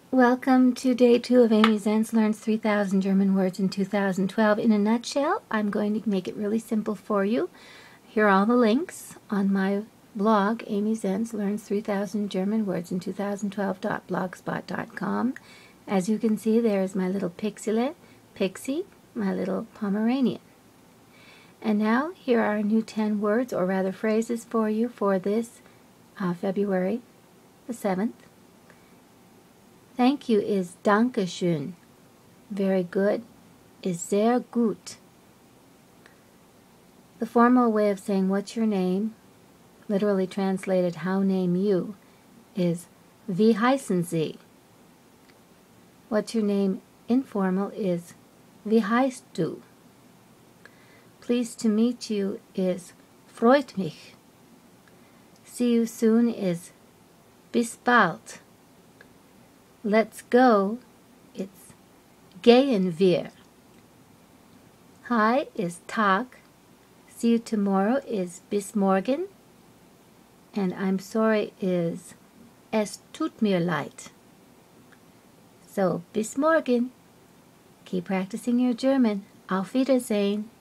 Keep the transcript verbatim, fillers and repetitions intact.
Welcome to day two of Amy Zents Learns three thousand German Words in two thousand twelve. In a nutshell, I'm going to make it really simple for you. Here are all the links on my blog, Amy Zents Learns three thousand German Words in two thousand twelve dot blogspot dot com. As you can see, there's my little Pixie, Pixie, my little Pomeranian. And now, here are new ten words, or rather phrases for you for this uh, February the seventh. Thank you is Dankeschön. Very good is sehr gut. The formal way of saying what's your name, literally translated how name you, is Wie heißen Sie? What's your name informal is Wie heißt du? Pleased to meet you is Freut mich. See you soon is Bis bald. Let's go, it's gehen wir. Hi is Tag. See you tomorrow is bis morgen. And I'm sorry is es tut mir leid. So, bis morgen. Keep practicing your German. Auf Wiedersehen.